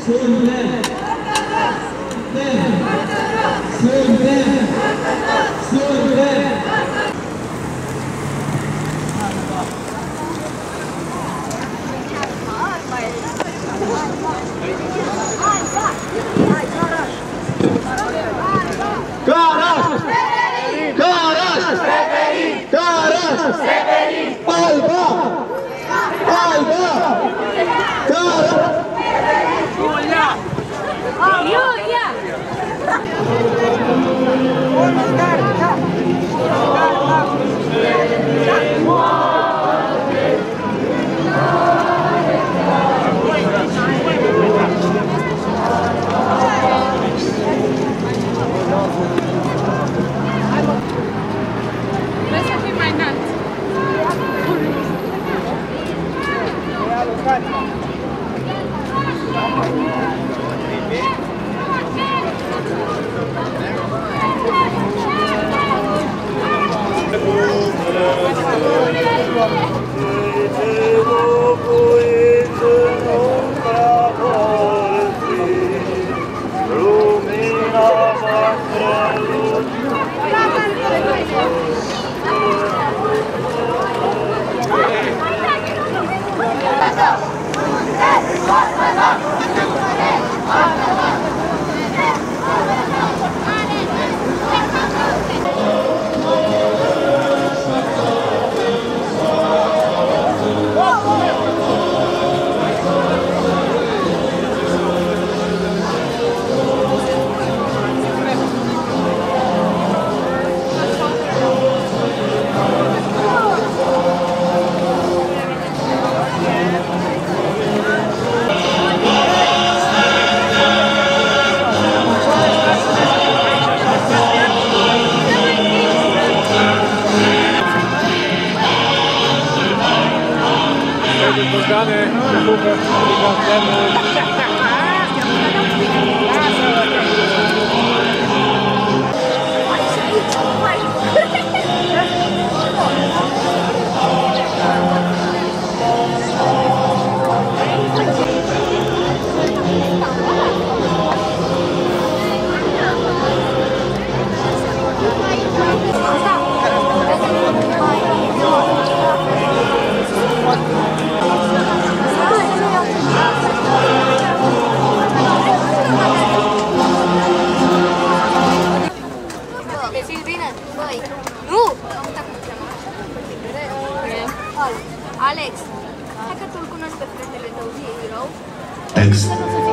Alex, hai că tu-l cunoști pe fratele tău, Hero. Text.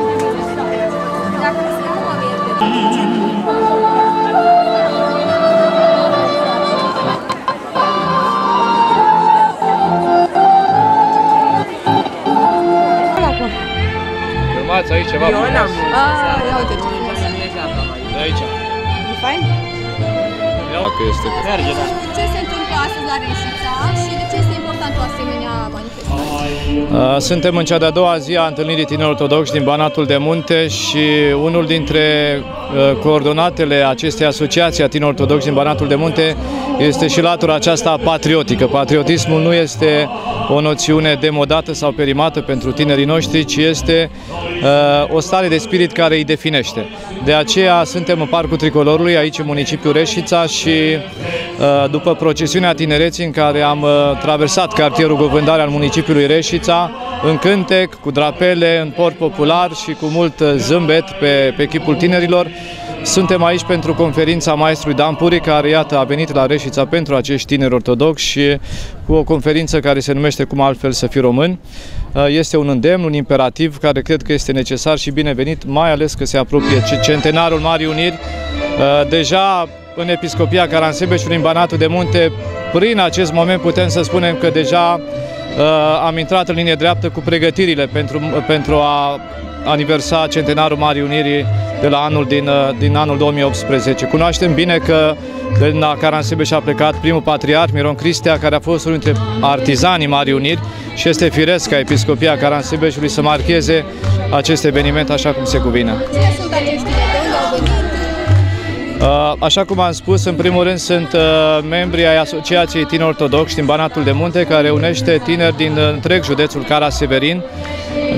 Dacă să nu mă mierte. Filmați aici ceva frumos. Ia uite ce De aici. e fain? Dacă este. Merge, da. Ce se întâmplă astăzi la Reșița și de ce este important o asemenea manifestație? Suntem în cea de-a doua zi a întâlnirii tineri ortodoxi din Banatul de Munte și unul dintre coordonatele acestei asociații a tineri ortodoxi din Banatul de Munte este și latura aceasta patriotică. Patriotismul nu este o noțiune demodată sau perimată pentru tinerii noștri, ci este o stare de spirit care îi definește. De aceea suntem în Parcul Tricolorului, aici în municipiul Reșița și după procesiunea tinereții în care am traversat cartierul Govândare al municipiului Reșița, în cântec, cu drapele, în port popular și cu mult zâmbet pe chipul tinerilor, suntem aici pentru conferința maestrului Dan Puri, care, iată, a venit la Reșița pentru acești tineri ortodoxi și cu o conferință care se numește Cum altfel să fii român. Este un îndemn, un imperativ care cred că este necesar și binevenit, mai ales că se apropie centenarul Marii Uniri. Deja în Episcopia Caransebeșului, în Banatul de Munte, prin acest moment putem să spunem că deja am intrat în linie dreaptă cu pregătirile pentru a aniversa centenarul Marii Unirii de la din anul 2018. Cunoaștem bine că din la Caransebeș a plecat primul patriarh, Miron Cristea, care a fost unul dintre artizanii Marii Uniri și este firesc ca Episcopia Caransebeșului să marcheze acest eveniment așa cum se cuvine. Cine sunt acești tineri? De unde au venit? Așa cum am spus, în primul rând sunt membri ai Asociației Tineri Ortodoxi din Banatul de Munte, care unește tineri din întreg județul Cara-Severin.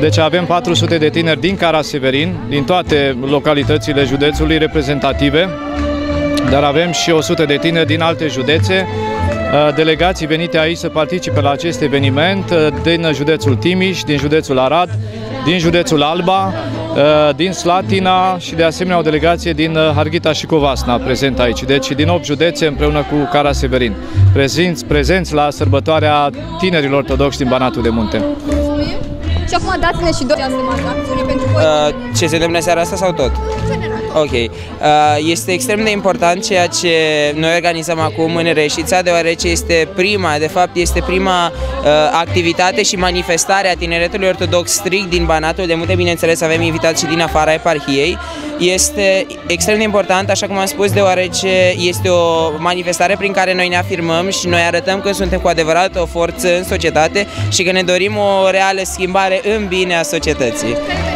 Deci avem 400 de tineri din Caraseverin, din toate localitățile județului reprezentative, dar avem și 100 de tineri din alte județe, delegații venite aici să participe la acest eveniment din județul Timiș, din județul Arad, din județul Alba, din Slatina și de asemenea o delegație din Harghita și Covasna prezent aici. Deci din 8 județe împreună cu Caraseverin, prezenți la sărbătoarea tinerilor ortodoxi din Banatul de Munte. Și acum dați-ne și două acțiuni pentru voi. Ce se întâmplă seara asta sau tot? Ok. Este extrem de important ceea ce noi organizăm acum în Reșița, deoarece este prima activitate și manifestare a tineretului ortodox strict din Banatul de Munte. Bineînțeles, avem invitați și din afara eparhiei. Este extrem de important, așa cum am spus, deoarece este o manifestare prin care noi ne afirmăm și noi arătăm că suntem cu adevărat o forță în societate și că ne dorim o reală schimbare în bine a societății.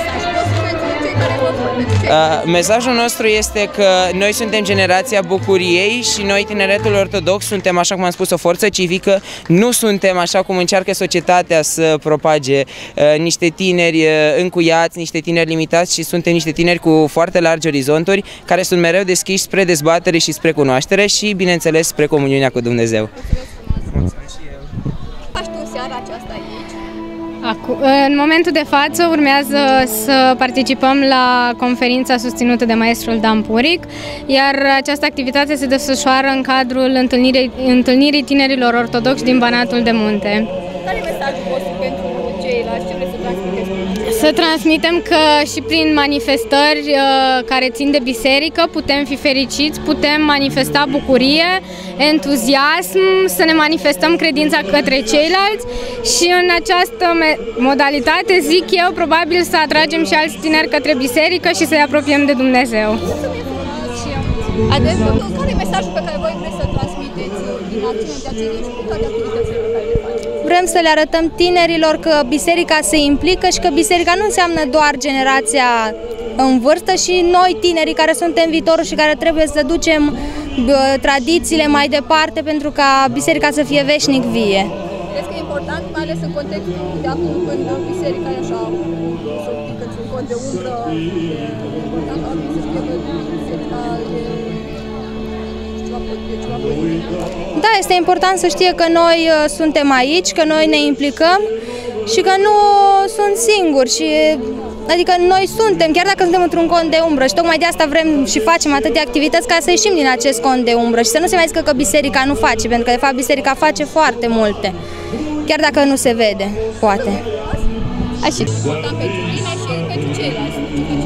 Mesajul nostru este că noi suntem generația bucuriei și noi, tineretul ortodox, suntem, așa cum am spus, o forță civică, nu suntem, așa cum încearcă societatea să propage, niște tineri încuiați, niște tineri limitați, și suntem niște tineri cu foarte largi orizonturi, care sunt mereu deschiși spre dezbatere și spre cunoaștere și, bineînțeles, spre comuniunea cu Dumnezeu. Faci tu seara aceasta aici? În momentul de față urmează să participăm la conferința susținută de maestrul Dan Puric, iar această activitate se desfășoară în cadrul întâlnirii tinerilor ortodoxi din Banatul de Munte. Care e mesajul vostru pentru ceilalți? Ce vreți să transmiteți? Să transmitem că și prin manifestări care țin de biserică putem fi fericiți, putem manifesta bucurie, entuziasm, să ne manifestăm credința către ceilalți și în această modalitate, zic eu, probabil să atragem și alți tineri către biserică și să-i apropiem de Dumnezeu. Care e mesajul pe care voi vreți să-l transmiteți din acțiunea de acțiune și toate activitățile pe care le faceți? Vrem să le arătăm tinerilor că biserica se implică și că biserica nu înseamnă doar generația în vârstă și noi tinerii care suntem viitorul și care trebuie să ducem tradițiile mai departe pentru ca biserica să fie veșnic vie. Crezi că e important, mai ales în contextul de acum când biserica e așa, să pică într-un cont de umbră, e important ca oamenii să știe că biserica e ceva pozitiv? Da, este important să știe că noi suntem aici, că noi ne implicăm și că nu sunt singuri. Adică noi suntem, chiar dacă suntem într-un cont de umbră, și tocmai de asta vrem și facem atâtea activități ca să ieșim din acest cont de umbră și să nu se mai zică că biserica nu face, pentru că de fapt biserica face foarte multe, chiar dacă nu se vede, poate. Așa, important pentru tine și pentru ceilalți.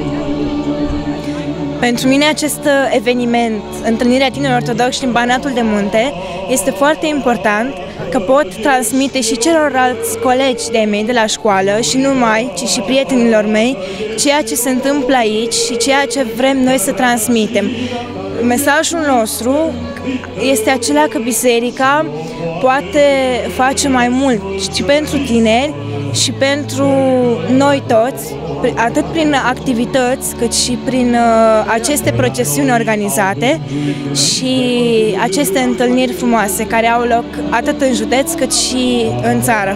Pentru mine acest eveniment, întâlnirea tinerilor ortodoxi din Banatul de Munte, este foarte important că pot transmite și celorlalți colegi de-ai mei de la școală și nu numai, ci și prietenilor mei, ceea ce se întâmplă aici și ceea ce vrem noi să transmitem. Mesajul nostru este acela că biserica poate face mai mult și pentru tineri și pentru noi toți, atât prin activități cât și prin aceste procesiuni organizate și aceste întâlniri frumoase care au loc atât în județ cât și în țară.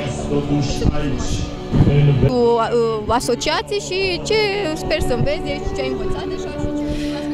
Cu asociații și ce sper să înveți și ce ai învățat deja și ce...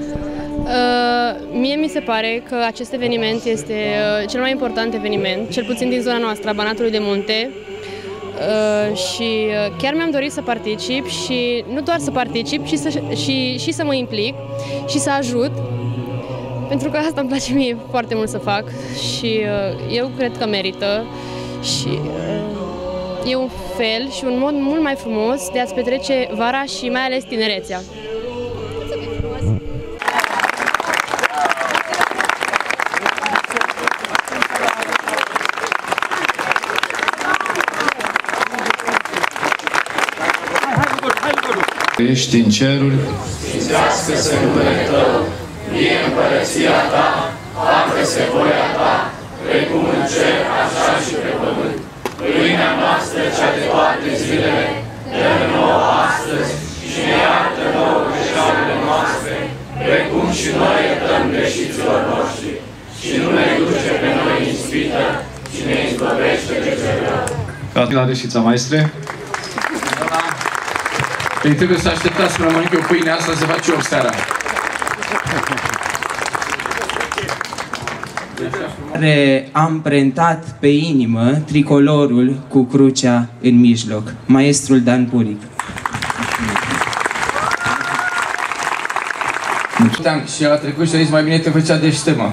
Mie mi se pare că acest eveniment este cel mai important eveniment, cel puțin din zona noastră, a Banatului de Munte, și chiar mi-am dorit să particip și nu doar să particip, și să mă implic și să ajut, pentru că asta îmi place mie foarte mult să fac și eu cred că merită și e un fel și un mod mult mai frumos de a-ți petrece vara și mai ales tinerețea. Ești în ceruri, sfințească-se numele Tău, vie împărăția Ta, facă-se voia Ta, precum în cer, așa și pe pământ. Pâinea noastră, cea de toate zilele, dă-ne nouă astăzi și ne iartă nouă greșelile noastre, precum și noi iertăm greșiților noștri. Și nu ne duce pe noi în ispită, ci ne izbăvește de cel rău. La Reșița, maestre. Păi trebuie să așteptați până mănânc eu pâinea asta, se face 8 seara. Care a amprentat pe inimă tricolorul cu crucea în mijloc. Maestrul Dan Puric. Și el a trecut și a zis, mai bine te făcea deștemă.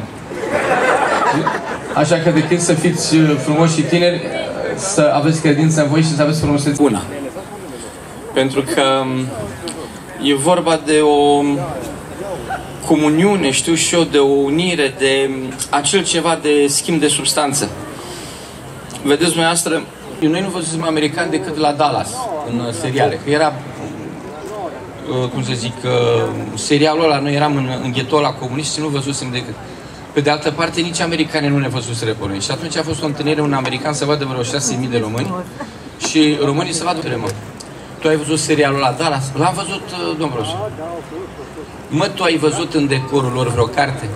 Așa că decât să fiți frumoși și tineri, să aveți credință în voi și să aveți frumusețe bună. Pentru că e vorba de o comuniune, știu și eu, de o unire, de acel ceva de schimb de substanță. Vedeți dumneavoastră, noi nu văzusem americani decât la Dallas, în seriale, că era, cum să zic, serialul ăla, noi eram în ghetul ăla comunist și nu văzusem decât. Pe de altă parte, nici americanii nu ne văzuseră pe noi. Și atunci a fost o întâlnire, un american să vadă vreo 6.000 de români și românii să vadă pe. Tu ai văzut serialul ăla Dallas? L-am văzut, domn profesor. Mă, tu ai văzut în decorul lor vreo carte?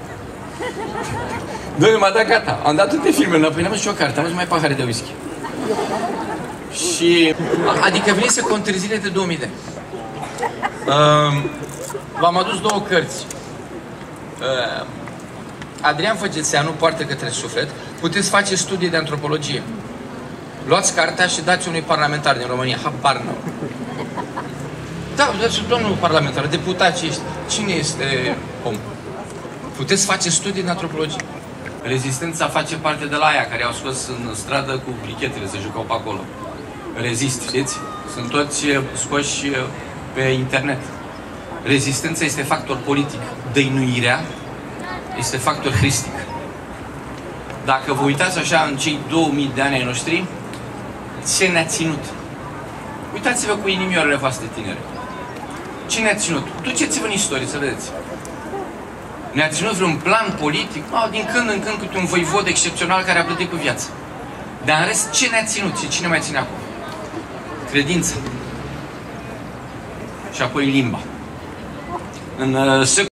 Doamne, m-a dat gata. Am dat toate filmele înapoi, n-am văzut și o carte, am văzut mai pahare de whisky. Și, adică venise cu o întârziere de 2000 de ani. V-am adus două cărți. Adrian Făgețeanu, Poartă către suflet. Puteți face studii de antropologie. Luați cartea și dați unui parlamentar din România. Habar n-am. Da, domnul parlamentar, deputat, cine este om? Puteți face studii de antropologie. Rezistența face parte de la aia care au scos în stradă cu brichetele, se jucau pe acolo. Rezist, știți? Sunt toți scoși pe internet. Rezistența este factor politic. Dăinuirea este factor hristic. Dacă vă uitați așa în cei 2000 de ani ai noștri, ce ne-a ținut? Uitați-vă cu inimioarele voastre tinere. Ce ne-a ținut? Duceți-vă în istorie să vedeți. Ne-a ținut vreun plan politic? Din când în când câte un voivod excepțional care a plătit cu viață. Dar în rest, ce ne-a ținut și cine mai ține acum? Credința. Și apoi limba. În